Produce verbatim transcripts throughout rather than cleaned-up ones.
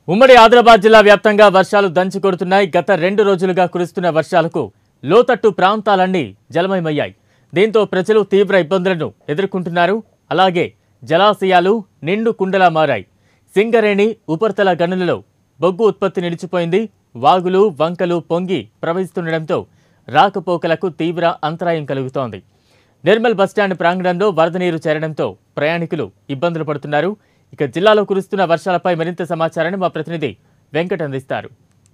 ఉమ్మడి ఆదిలాబాద్ జిల్లా వ్యాప్తంగా వర్షాలు దంచి కొడుతున్నాయి. గత రెండు రోజులుగా కురుస్తున్న వర్షాలకు లోతట్టు ప్రాంతాలన్నీ జలమయమయ్యాయి. దీంతో ప్రజలు తీవ్ర ఇబ్బందులను ఎదుర్కొంటున్నారు. అలాగే జలాశయాలు నిండు కుండలా మారాయి. సింగరేణి ఉపరితల గనులలో బొగ్గు ఉత్పత్తి నిలిచిపోయింది. వాగులు వంకలు పొంగి ప్రవహిస్తుండటంతో రాకపోకలకు తీవ్ర అంతరాయం కలుగుతోంది. నిర్మల్ బస్టాండ్ ప్రాంగణంలో వరద నీరు చేరడంతో ప్రయాణికులు ఇబ్బందులు పడుతున్నారు. ఇక జిల్లాలో కురుస్తున్న వర్షాలపై మరింత సమాచారాన్ని మా ప్రతినిధి వెంకట్ అందిస్తారు.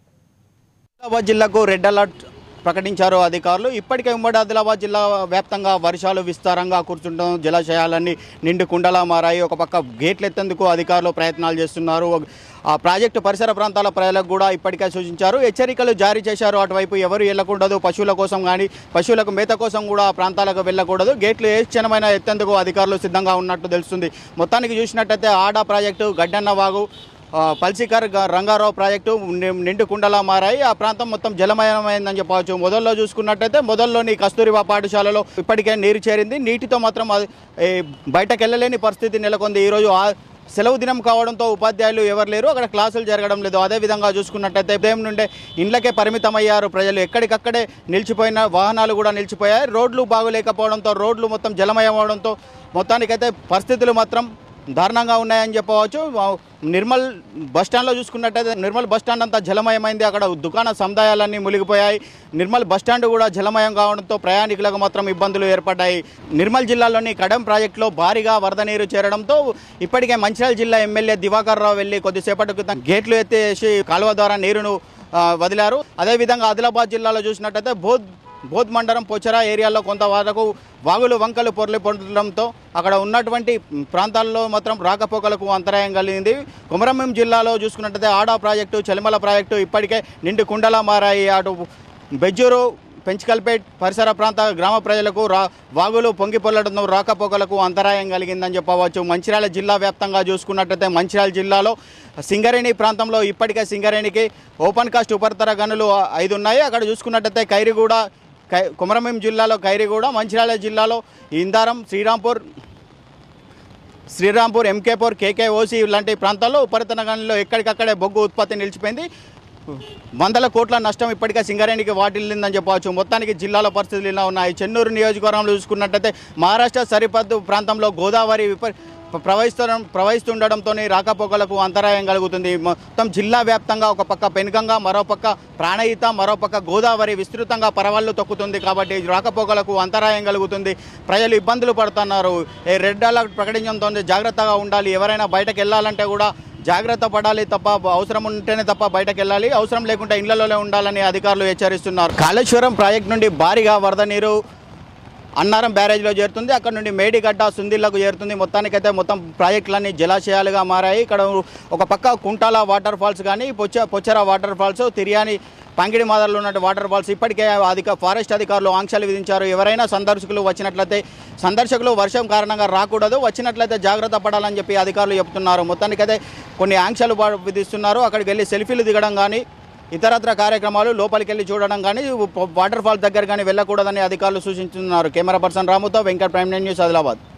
ఆదిలాబాద్ జిల్లాకు రెడ్ అలర్ట్ ప్రకటించారు అధికారులు. ఇప్పటికే ఉమ్మడి ఆదిలాబాద్ జిల్లా వ్యాప్తంగా వర్షాలు విస్తారంగా కురుస్తుండడం, జలాశయాలన్నీ నిండు కుండలా మారాయి. ఒక పక్క గేట్లు ఎత్తేందుకు అధికారులు ప్రయత్నాలు చేస్తున్నారు. ఆ ప్రాజెక్టు పరిసర ప్రాంతాల ప్రజలకు కూడా ఇప్పటికే సూచించారు, హెచ్చరికలు జారీ చేశారు. అటువైపు ఎవరు వెళ్ళకూడదు, పశువుల కోసం కానీ పశువులకు మేత కోసం కూడా ఆ ప్రాంతాలకు వెళ్ళకూడదు. గేట్లు ఏ క్షణమైనా ఎత్తేందుకు అధికారులు సిద్ధంగా ఉన్నట్టు తెలుస్తుంది. మొత్తానికి చూసినట్టయితే ఆడా ప్రాజెక్టు, గడ్డన్న వాగు, పల్సికర్ రంగారావు ప్రాజెక్టు నిండు కుండలా మారాయి. ఆ ప్రాంతం మొత్తం జలమయమైందని చెప్పవచ్చు. మొదల్లో చూసుకున్నట్టయితే మొదల్లోని కస్తూరిబా పాఠశాలలో ఇప్పటికే నీరు చేరింది. నీటితో మాత్రం బయటకు వెళ్ళలేని పరిస్థితి నెలకొంది. ఈరోజు సెలవు దినం కావడంతో ఉపాధ్యాయులు ఎవరు లేరు, అక్కడ క్లాసులు జరగడం లేదు. అదేవిధంగా చూసుకున్నట్టయితే ఉదయం నుండే ఇండ్లకే పరిమితమయ్యారు ప్రజలు. ఎక్కడికక్కడే నిలిచిపోయిన వాహనాలు కూడా నిలిచిపోయాయి. రోడ్లు బాగులేకపోవడంతో రోడ్లు మొత్తం జలమయం అవడంతో మొత్తానికైతే పరిస్థితులు మాత్రం దారుణంగా ఉన్నాయని చెప్పవచ్చు. నిర్మల్ బస్టాండ్లో చూసుకున్నట్టయితే నిర్మల్ బస్టాండ్ అంతా జలమయమైంది. అక్కడ దుకాణ సముదాయాలన్నీ మునిగిపోయాయి. నిర్మల్ బస్టాండ్ కూడా జలమయం కావడంతో ప్రయాణికులకు మాత్రం ఇబ్బందులు ఏర్పడ్డాయి. నిర్మల్ జిల్లాలోని కడెం ప్రాజెక్టులో భారీగా వరద నీరు చేరడంతో ఇప్పటికే మంచిర్యాల జిల్లా ఎమ్మెల్యే దివాకర్ రావు వెళ్ళి కొద్దిసేపటి క్రితం గేట్లు ఎత్తేసి కాలువ ద్వారా నీరును వదిలారు. అదేవిధంగా ఆదిలాబాద్ జిల్లాలో చూసినట్టయితే బోధ్ బోధ్ మండలం పోచరా ఏరియాలో కొంత వరకు వాగులు వంకలు పొరలి పొందడంతో అక్కడ ఉన్నటువంటి ప్రాంతాల్లో మాత్రం రాకపోకలకు అంతరాయం కలిగింది. కొమరంభీం జిల్లాలో చూసుకున్నట్టయితే ఆడా ప్రాజెక్టు, చలిమల ప్రాజెక్టు ఇప్పటికే నిండు కుండలా మారాయి. అటు బెజ్జూరు, పెంచికల్పేట్ పరిసర ప్రాంత గ్రామ ప్రజలకు రా వాగులు పొంగి పొల్లడంతో రాకపోకలకు అంతరాయం కలిగిందని చెప్పవచ్చు. మంచిర్యాల జిల్లా వ్యాప్తంగా చూసుకున్నట్టయితే మంచిర్యాల జిల్లాలో సింగరేణి ప్రాంతంలో ఇప్పటికే సింగరేణికి ఓపెన్ కాస్ట్ ఉపరితల గనులు ఐదు ఉన్నాయి. అక్కడ చూసుకున్నట్టయితే ఖైరిగూడ, కై కొమరంభీం జిల్లాలో ఖైరిగూడ, మంచిర్యాల జిల్లాలో ఇందారం, శ్రీరాంపూర్ శ్రీరాంపూర్ ఎంకేపూర్, కేకేఓసి లాంటి ప్రాంతాల్లో ఉపరితల గనుల్లో ఎక్కడికక్కడే బొగ్గు ఉత్పత్తి నిలిచిపోయింది. వందల కోట్ల నష్టం ఇప్పటికే సింగరేణికి వాటిల్లిందని చెప్పవచ్చు. మొత్తానికి జిల్లాలో పరిస్థితులు ఇలా ఉన్నాయి. చెన్నూరు నియోజకవర్గంలో చూసుకున్నట్టయితే మహారాష్ట్ర సరిహద్దు ప్రాంతంలో గోదావరి విప ప్రవహిస్తు ప్రవహిస్తుండడంతో రాకపోకలకు అంతరాయం కలుగుతుంది. మొత్తం జిల్లా వ్యాప్తంగా ఒక పక్క పెనుగంగా, మరోపక్క ప్రాణహిత, మరోపక్క గోదావరి విస్తృతంగా పరవళ్ళు తొక్కుతుంది. కాబట్టి రాకపోకలకు అంతరాయం కలుగుతుంది. ప్రజలు ఇబ్బందులు పడుతున్నారు. రెడ్ అలర్ట్ ప్రకటించడంతో జాగ్రత్తగా ఉండాలి. ఎవరైనా బయటకు వెళ్ళాలంటే కూడా జాగ్రత్త పడాలి తప్ప, అవసరం ఉంటేనే తప్ప బయటకు వెళ్ళాలి, అవసరం లేకుంటే ఇళ్లలోనే ఉండాలని అధికారులు హెచ్చరిస్తున్నారు. కాళేశ్వరం ప్రాజెక్టు నుండి భారీగా వరద నీరు అన్నారం బ్యారేజ్లో చేరుతుంది. అక్కడ నుండి మేడిగడ్డ, సుందిళ్లకు చేరుతుంది. మొత్తానికైతే మొత్తం ప్రాజెక్టులన్నీ జలాశయాలుగా మారాయి. ఇక్కడ ఒక పక్క కుంటాల వాటర్ ఫాల్స్ కానీ, పొచ్చ పొచ్చర వాటర్ ఫాల్స్, తిరియాని, పంగిడి మాదర్లో ఉన్న వాటర్ ఫాల్స్ ఇప్పటికే అధిక ఫారెస్ట్ అధికారులు ఆంక్షలు విధించారు. ఎవరైనా సందర్శకులు వచ్చినట్లయితే సందర్శకులు వర్షం కారణంగా రాకూడదు, వచ్చినట్లయితే జాగ్రత్త పడాలని చెప్పి అధికారులు చెప్తున్నారు. మొత్తానికైతే కొన్ని ఆంక్షలు విధిస్తున్నారు. అక్కడికి వెళ్ళి సెల్ఫీలు దిగడం కానీ, ఇతరత్ర కార్యక్రమాలు లోపలికి వెళ్ళి చూడడం కానీ, వాటర్ ఫాల్స్ దగ్గర కానీ వెళ్ళకూడదని అధికారులు సూచిస్తున్నారు. కెమెరా పర్సన్ రాముతో Venkat, Prime Nine News, Adilabad.